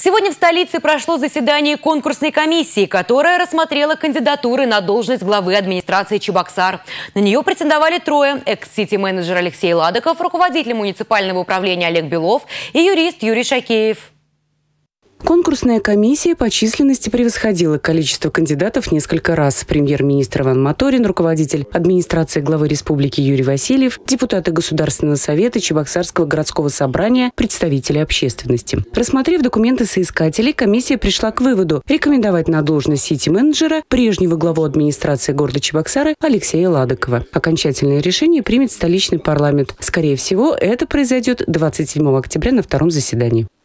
Сегодня в столице прошло заседание конкурсной комиссии, которая рассмотрела кандидатуры на должность главы администрации Чебоксар. На нее претендовали трое: экс-сити-менеджер Алексей Ладоков, руководитель муниципального управления Олег Белов и юрист Юрий Шакеев. Конкурсная комиссия по численности превосходила количество кандидатов несколько раз. Премьер-министр Иван Моторин, руководитель администрации главы республики Юрий Васильев, депутаты Государственного совета, Чебоксарского городского собрания, представители общественности. Рассмотрев документы соискателей, комиссия пришла к выводу рекомендовать на должность сити-менеджера прежнего главу администрации города Чебоксары Алексея Ладокова. Окончательное решение примет столичный парламент. Скорее всего, это произойдет 27 октября на втором заседании.